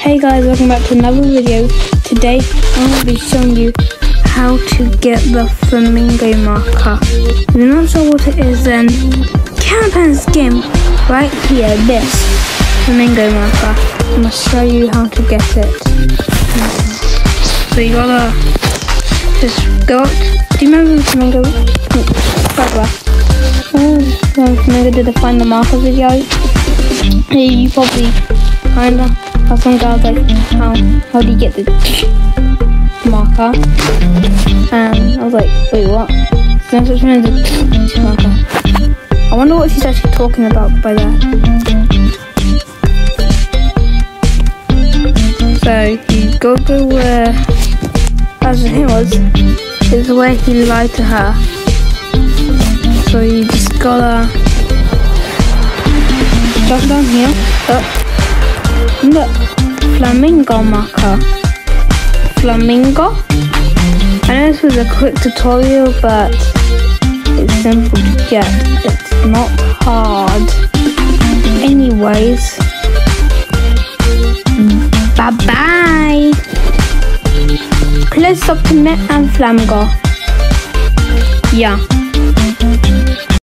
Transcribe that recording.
Hey guys, welcome back to another video. Today I'm going to be showing you how to get the flamingo marker. If you're not sure what it is, then Campaigns game right here, this flamingo marker. I'm going to show you how to get it. So you gotta just go up. Do you remember the flamingo? Flamingo did the find the marker video. You probably kinda have some guys like how do you get the marker? And I was like, wait, what? No such thing as a marker. I wonder what she's actually talking about by that. So you go to where, as it was, is where he lied to her. So you just gotta jump down here. Look, flamingo marker. Flamingo? I know this was a quick tutorial, but it's simple to get. It's not hard. Anyways, bye-bye. Close up to Met and Flamingo. Yeah.